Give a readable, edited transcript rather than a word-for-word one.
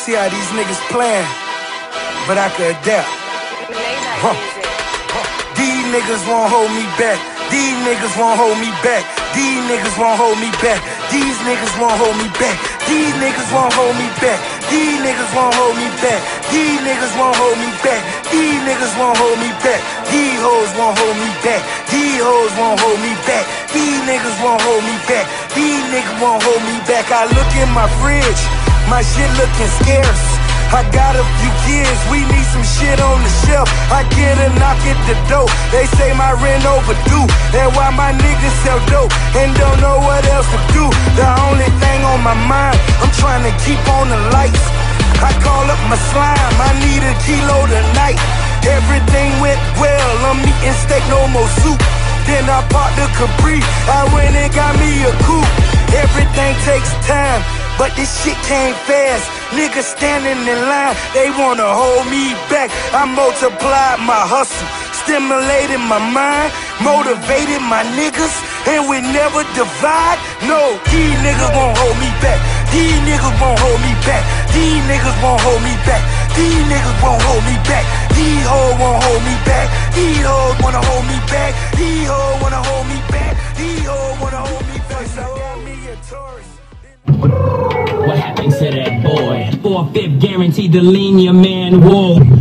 see how these niggas playing, but I could adapt. These niggas won't hold me back. These niggas won't hold me back. These niggas won't hold me back. These niggas won't hold me back. These niggas won't hold me back. These niggas won't hold me back. These niggas won't hold me back. These niggas won't hold me back. These hoes won't hold me back. These hoes won't hold me back. These niggas won't hold me back. These niggas won't hold me back. I look in my fridge, my shit looking scarce. I got a few kids, we need some shit on the shelf. I get a knock at the door, they say my rent overdue. And why my niggas sell dope and don't know what else to do. The only thing on my mind, I'm trying to keep on the lights. I call up my slime, I need a kilo tonight. Everything went well, I'm eating steak, no more soup. Then I popped the Capri, I went and got me a coupe. Everything takes time, but this shit came fast. Niggas standing in line, they wanna hold me back. I multiplied my hustle, stimulated my mind, motivated my niggas, and we never divide. No, these niggas won't hold me back. These niggas won't hold me back. These niggas won't hold me back. These niggas won't hold me back. These hoes won't hold me back. These hoes wanna hold me back. These hoes wanna hold me back. These hoes wanna hold me back. So I got me a Taurus. What happened to that boy? 4/5 guaranteed to lean your man. Whoa.